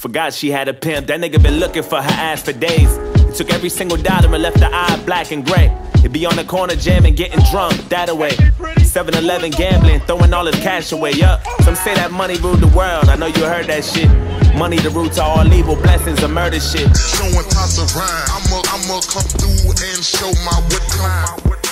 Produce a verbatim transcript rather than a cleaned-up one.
Forgot she had a pimp. That nigga been looking for her ass for days. He took every single dollar and left the eye black and gray. He'd be on the corner jamming, getting drunk, that away. seven eleven gambling, throwing all his cash away, yup. Some say that money ruled the world, I know you heard that shit. Money the root to all evil, blessings of murder shit. Showing toss of rhyme, I'ma, I'ma come through and show my wit climb.